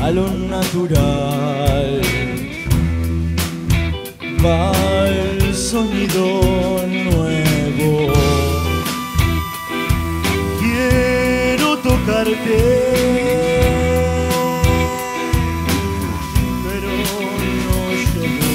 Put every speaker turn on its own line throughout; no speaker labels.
a lo natural. Va el sonido nuevo. Quiero tocarte, pero no llego.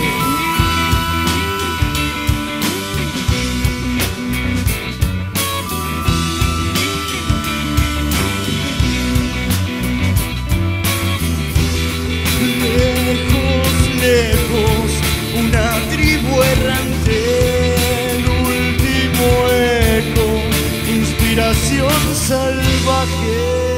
Lejos, lejos, una tribu errante, el último eco, inspiración salvaje.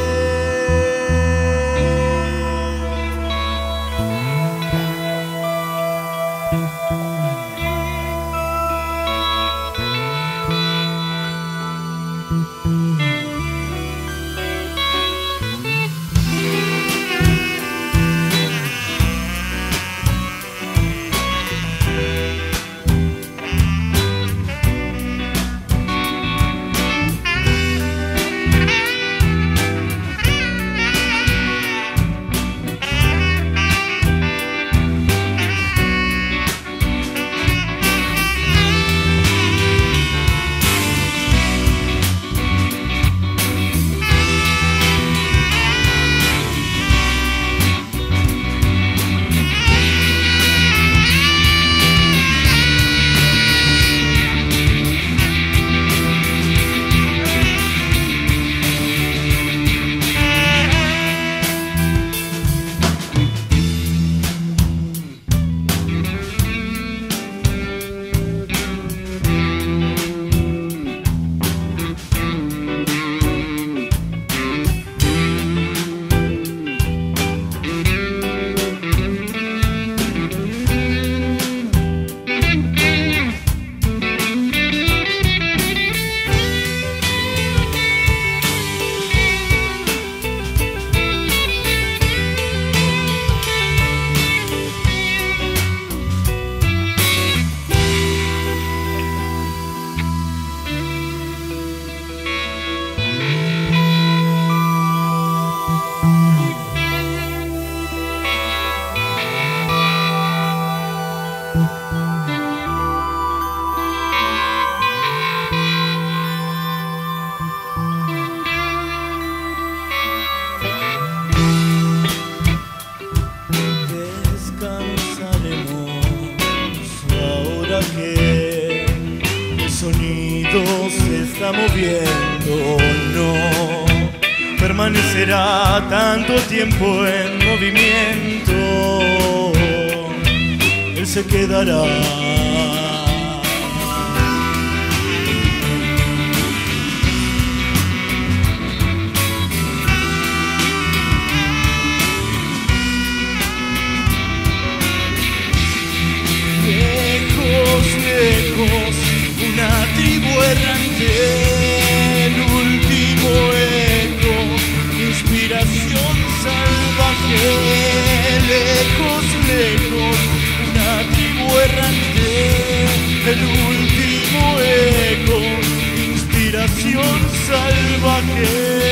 Que el sonido se está moviendo, no permanecerá tanto tiempo en movimiento, él se quedará. Lejos, una tribu errante, el último eco, inspiración salvaje. Lejos, lejos, una tribu errante, el último eco, inspiración salvaje.